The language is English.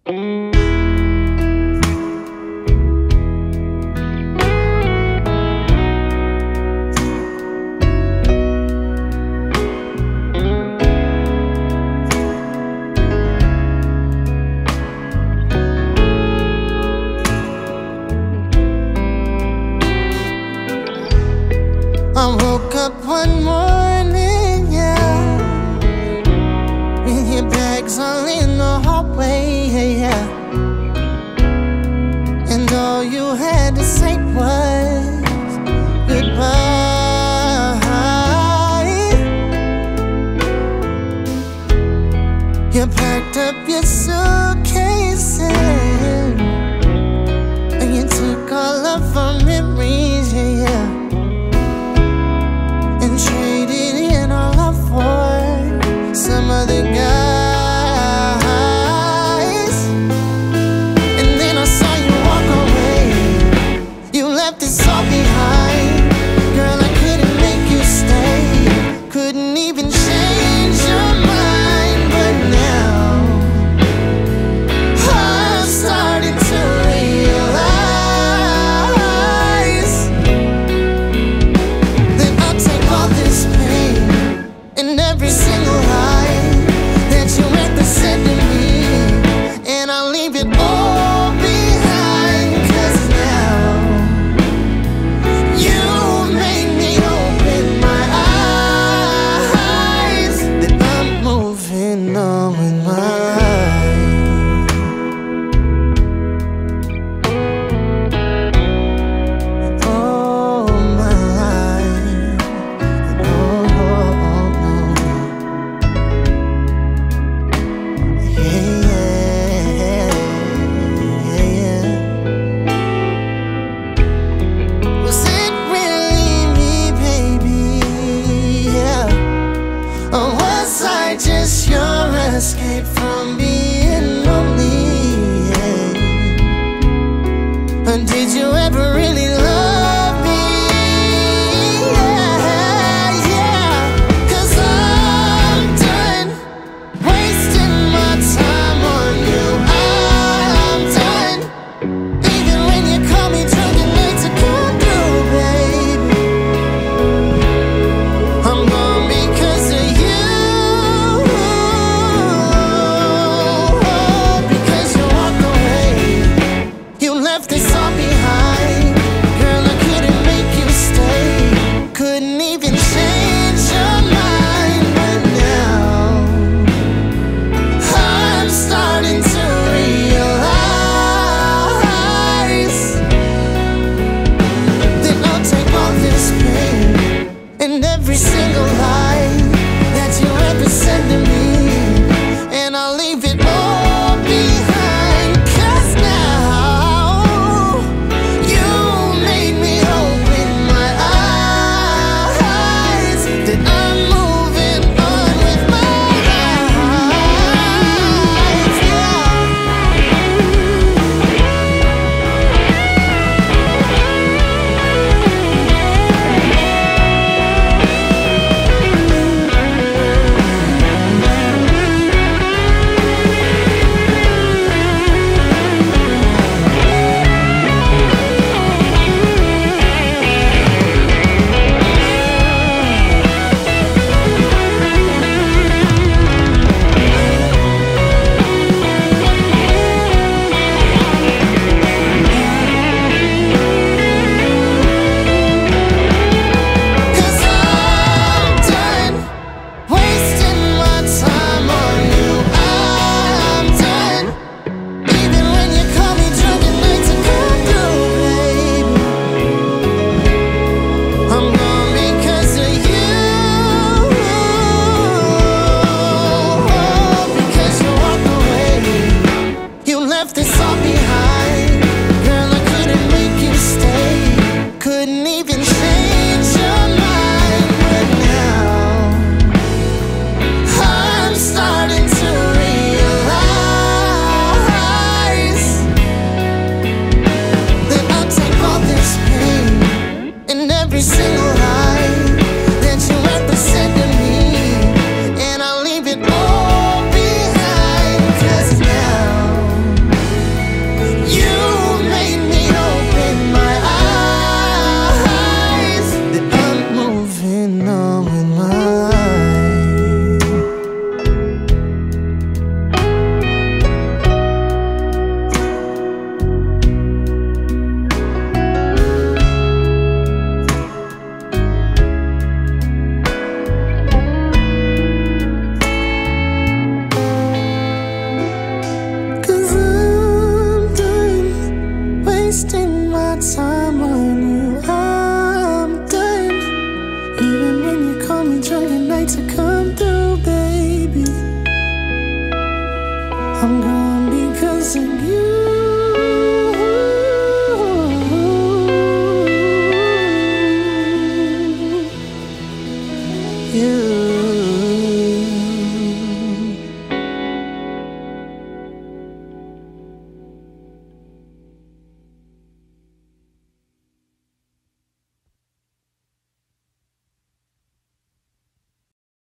I woke up one morning, yeah, with your bags all in the hallway, yeah, and all you had to say was goodbye. You packed up your suitcases and you took all of our memories, yeah, and traded in our love for some other guys. And then I saw you walk away. You left this all behind. Girl, I couldn't make you stay, couldn't even change your mind. But now I'm starting to realize that I'll take all this pain and every single lie that you ever said to me, and I'll leave it all behind. 'Cause now you made me open my eyes that I'm moving on with my life. Oh, my life. Oh, oh, oh, oh. Yeah, yeah, yeah, yeah. Was it really me, baby? Yeah. Or was I just your escape from being lonely? Yeah. Or did you ever really love me? Yeah, yeah. 'Cause I'm done wasting my time on you. I'm done. Even when you call me drunk and late to come through, baby, I'm gone because of you. Because you walked away. You left this all behind. Girl, I couldn't make you stay, couldn't even change your mind. But now I'm starting to realize that I'll take all this pain and every single lie that you ever said to me, and I'll leave it all behind. 'Cause now you made me open my eyes that I'm moving on with my life. Yeah. missing you.